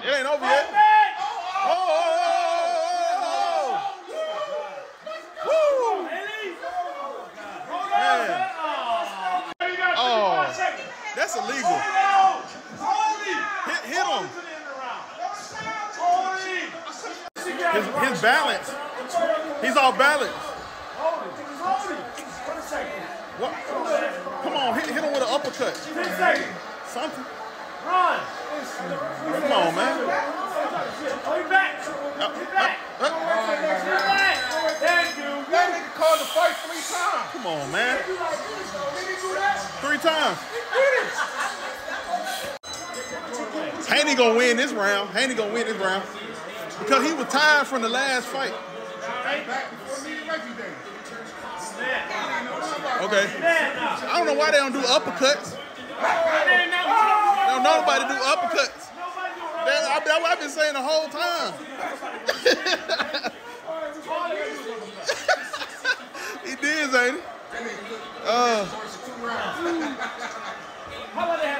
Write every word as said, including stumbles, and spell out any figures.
It ain't over yet. Oh, oh, oh, oh, oh. Woo! Man. Oh, that's illegal. Hit, hit him. His, his balance. He's off balance. What? Come on, hit, hit him with an uppercut. Something. Run. Come on, man. Hold back. Get back. Get back. Thank you. That nigga called the fight three times. Come on, man. Three times. Haney gonna win this round. Haney gonna win this round. Because he was tired from the last fight. Okay. I don't know why they don't do uppercuts. They don't know nobody do uppercuts. That's what I've been saying the whole time. He did, ain't he? Uh,